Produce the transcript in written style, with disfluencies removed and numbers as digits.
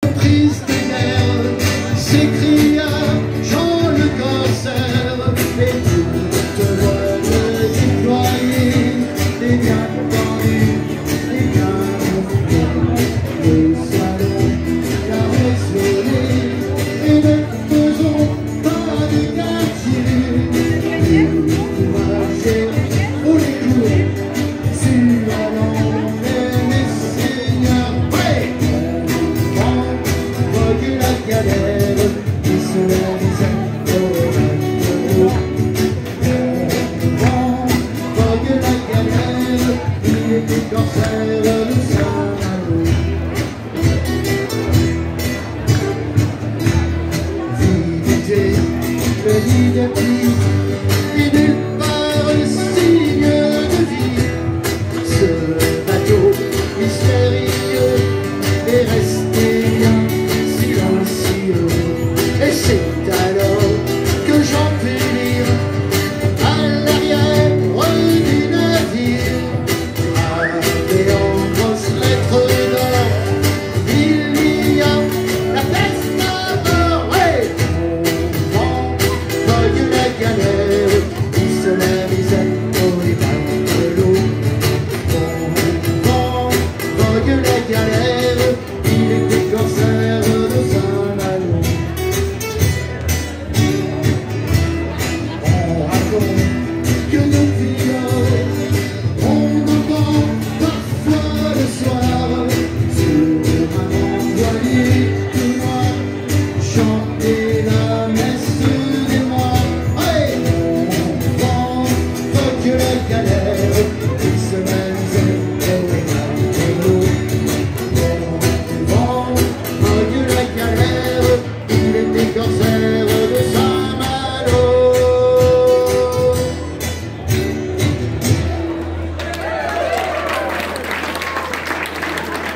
Prise de guerre, s'écria Jean le Corsaire, et toute voile déployée, des biens tendus, des biens confiés, le salon caressonné, et ne faisons pas de quartier, nous marcher pour les cours, sur la longue des seigneurs, ouais! La galère qui se réalisait au retour. Vogue la galère, il était corsaire de Saint-Malo. Visiter le lit de